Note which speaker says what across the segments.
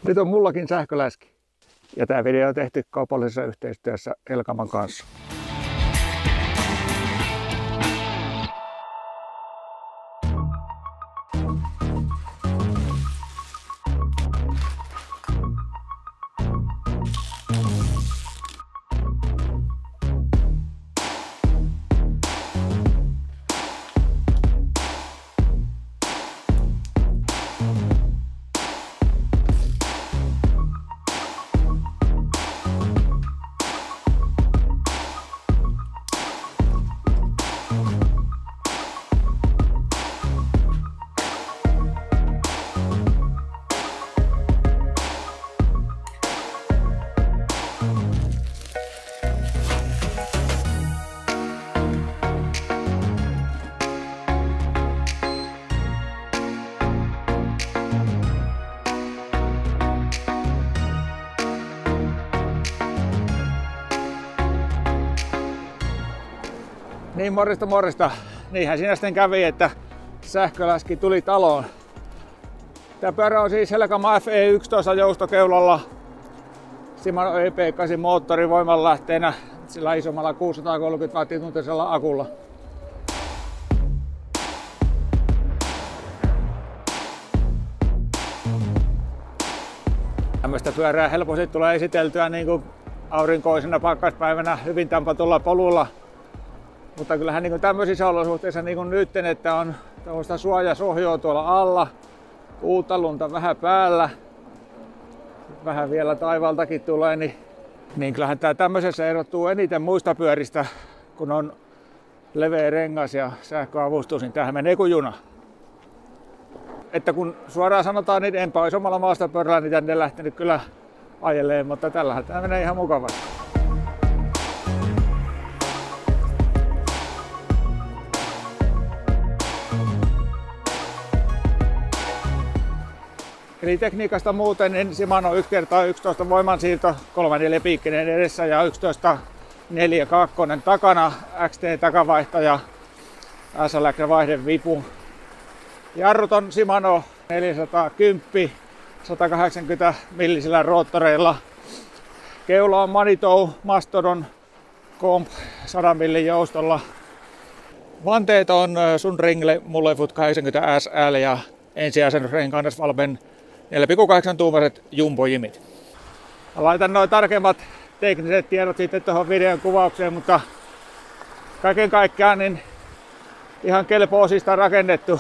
Speaker 1: Nyt on mullakin sähköläski. Ja tämä video on tehty kaupallisessa yhteistyössä Elkaman kanssa. Niin, morjesta. Niinhän siinä sitten kävi, että sähköläski tuli taloon. Tämä pyörä on siis Elkama FE11 joustokeulalla. Shimano EP8 moottorivoimanlähteenä sillä isommalla 630 wattituntisella akulla. Tämmöistä pyörää helposti tulee esiteltyä niin kuin aurinkoisena pakkaspäivänä hyvin tampatulla polulla. Mutta kyllähän niin tämmöisissä olosuhteissa niin kuin nyt, että on tämmöistä suojasohjoa tuolla alla, uutta lunta vähän päällä, vähän vielä taivaaltakin tulee, niin kyllähän tämä tämmöisessä erottuu eniten muista pyöristä, kun on leveä rengas ja sähköavustus, niin tämähän menee kuin juna. Että kun suoraan sanotaan, niin enpä olisi omalla maastopyörällä niin tänne lähtenyt kyllä ajeleen, mutta tällähän tämä menee ihan mukavasti. Eli tekniikasta muuten, niin Shimano 1x11 voimansiirto, 3/4 piikkinen edessä ja 11/4 takana, XT takavaihtaja, SLX vaihdevipu. Jarrut on Shimano 410, 180 millisillä roottoreilla. Keula on Manitou Mastodon Comp 100 millin joustolla. Vanteet on Sunringle Mullefoot 80 SL ja ensiasennusrenkaan Valben 4,8 tuumaiset jumbojimit. Laitan noin tarkemmat tekniset tiedot sitten tuohon videon kuvaukseen, mutta kaiken kaikkiaan niin ihan kelpo osista rakennettu.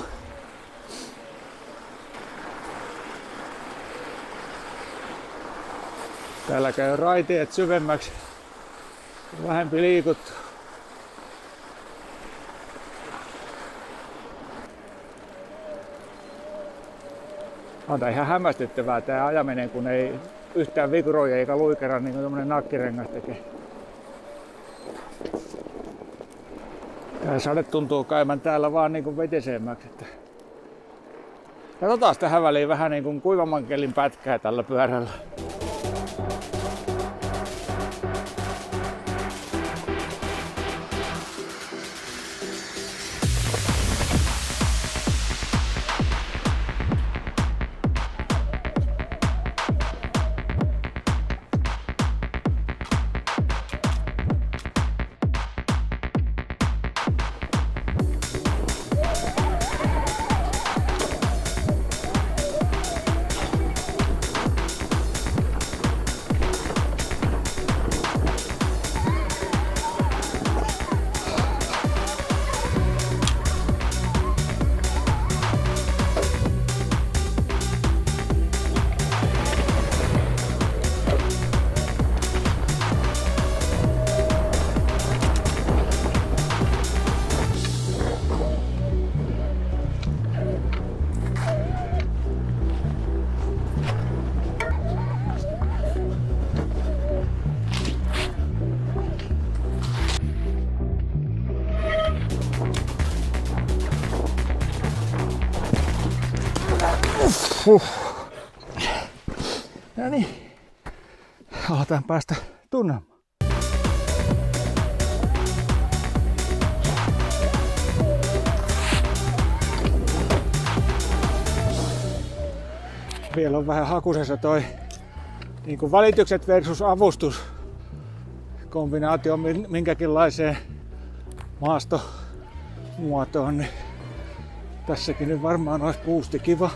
Speaker 1: Täällä käy raiteet syvemmäksi, vähempi liikuttu. On tää ihan hämmästyttävää tää ajaminen, kun ei yhtään vikuroi eikä luikera niin kuin tommonen nakkirengas tekee. Tää sade tuntuu käymän täällä vaan niin kuin vetesemmäksi. Katsotaan tähän väliin vähän niin kuin kuivamman kelin pätkää tällä pyörällä. No niin, aletaan päästä tunnelmaan. vielä on vähän hakusessa toi niin kuin välitykset versus avustus kombinaatio minkäkinlaiseen maastomuotoon, niin tässäkin nyt varmaan olisi boosti kiva.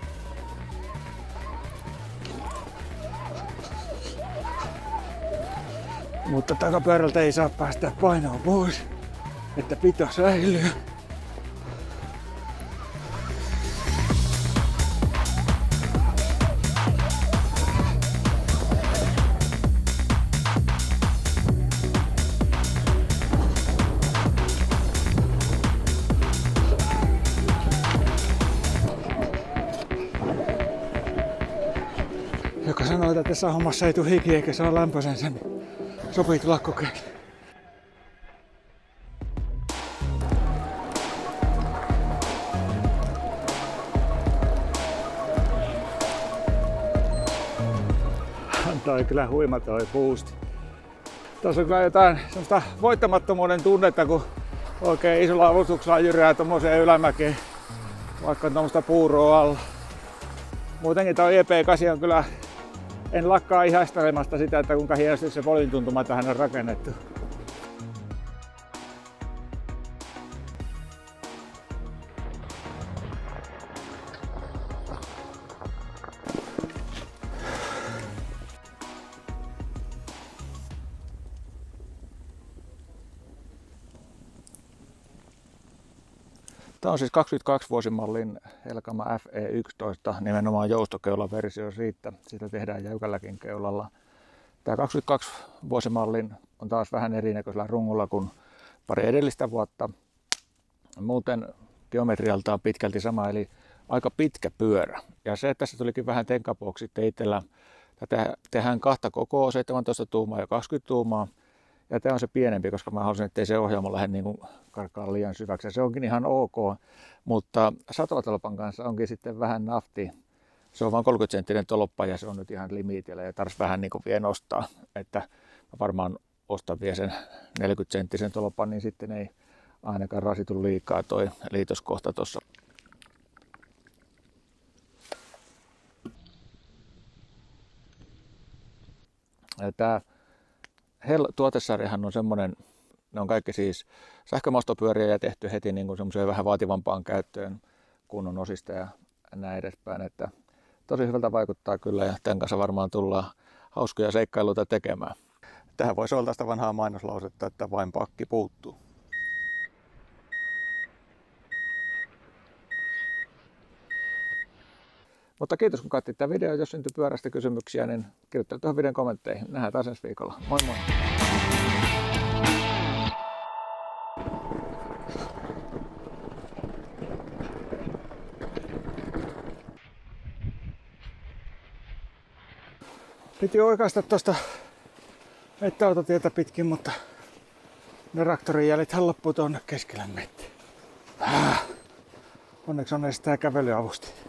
Speaker 1: Mutta takapyörältä ei saa päästä painoa pois, että pito säilyy. Joka sanoo, että tässä hommassa ei tule hiki eikä saa lämpöisensä, niin sopii tulla kokeilemaan. Antaa kyllä huima toi boosti. Tuossa on kyllä jotain semmoista voittamattomuuden tunnetta, kun oikein isolla avustuksella jyrää tommoseen ylämäkeen, vaikka on tommoista puuroa alla. Muutenkin toi EP8 on kyllä, en lakkaa ihaistelemasta sitä, että kuinka hienosti se volin tuntuma tähän on rakennettu. Tämä on siis 22 vuosimallin Helkama FE11, nimenomaan joustokeulaversio siitä. Siitä tehdään jäykälläkin keulalla. Tämä 22 vuosimallin on taas vähän erinäköisellä rungulla kuin pari edellistä vuotta. Muuten geometrialtaan pitkälti sama, eli aika pitkä pyörä. Ja se, että tässä tulikin vähän tenkapoksi itsellä. Tehdään kahta kokoa, 17 tuumaa ja 20 tuumaa. Ja tämä on se pienempi, koska mä halusin, ettei se ohjaamo lähde niin karkaan liian syväksi. Ja se onkin ihan ok, mutta satolatolpan kanssa onkin sitten vähän nafti. Se on vain 30-senttinen tolppa ja se on nyt ihan limitillä ja tarvitsisi vähän niin kuin vielä nostaa. Että mä varmaan ostan vielä sen 40-senttisen tolpan, niin sitten ei ainakaan rasitu liikaa toi liitoskohta tuossa. Tämä tuotesarjahan on semmoinen, ne on kaikki siis sähkömaastopyöriä ja tehty heti niin kuin semmoiseen vähän vaativampaan käyttöön kunnon osista ja näin edespäin. Että tosi hyvältä vaikuttaa kyllä ja tämän kanssa varmaan tullaan hauskoja seikkailuita tekemään. Tähän voi soveltaa sitä vanhaa mainoslausetta, että vain pakki puuttuu. Mutta kiitos kun katsoit tämä video. Jos syntyy pyörästä kysymyksiä, niin kirjoittele tuohon videon kommentteihin. Nähdään taas ensi viikolla. Moi moi! Piti oikaista tuosta mettäautotietä pitkin, mutta ne traktorin jäljithän loppuu tuonne keskelle mettää. Onneksi on edes tää kävelyavusti.